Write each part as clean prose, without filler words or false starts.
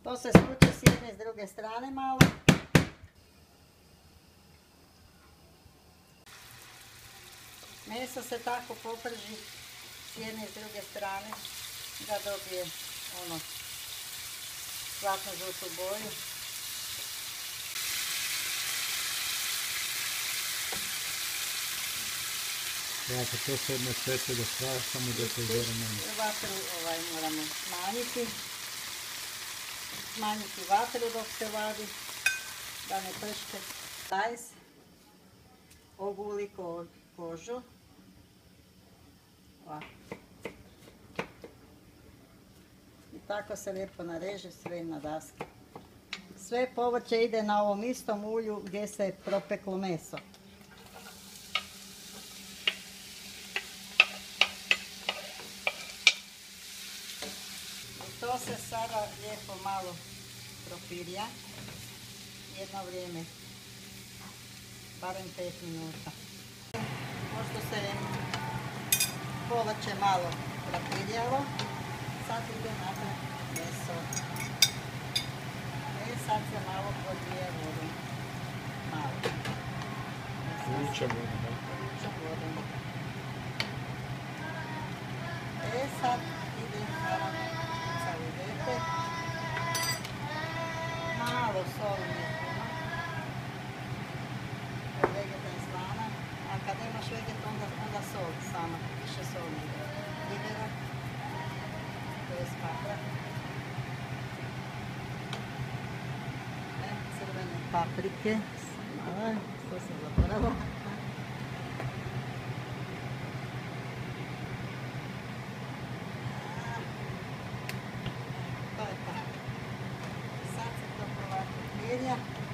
To se skuće s jedne i s druge strane malo. Meso se tako poprži s jedne i s druge strane da dobije ono zlatno žutu boju. Dakle, to se ne peče do kraja, samo da se izvore manje. Vatru moramo smanjiti vatru dok se vadi, da ne prške. Tajs oguli kožu. Ovako. I tako se lijepo nareže sve na daske. Sve povrće ide na ovom istom ulju gdje se propeklo meso. I to se sada lijepo malo propirja. Jedno vrijeme. Barem 5 minuta. Pošto se povrće malo propirjalo, sad ide napred meso. Sad se malo podvije vodom. Malo. Vučem vodom, da? Vučem vodom. Sad ide naravno salivete. Malo soli, ne puno. Jer vegeta je slana. A kad nemaš vegeta onda sol sama. Više soli ide. Bibera. To je kapra. Crvene paprike. To sam zaboravila. To je tako. Sad se to polako pirja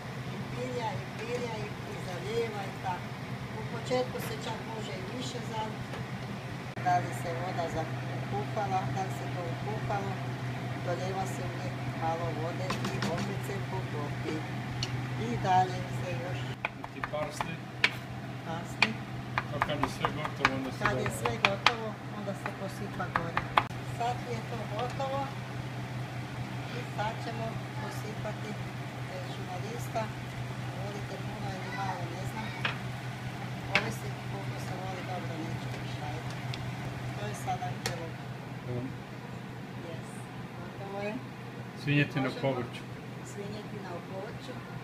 i zalijeva i tako. U početku se čak može i više zaliti. Da li se voda ukupala, da li se to ukupalo, dolijeva se uvijek malo vode i opet se poklopi. I dalje se još... Ti parsni? Parsni. A kad je sve gotovo, onda se... Kad je sve gotovo, onda se posipa gore. Sad je to gotovo i sad ćemo posipati rečuna lista. Volite puno ili malo, ne znam. Ovisi koliko se voli, dobro, neće pišajiti. To je sada bilo. Yes. Gotovo je. Svinjetina u povrću. Svinjetina u povrću.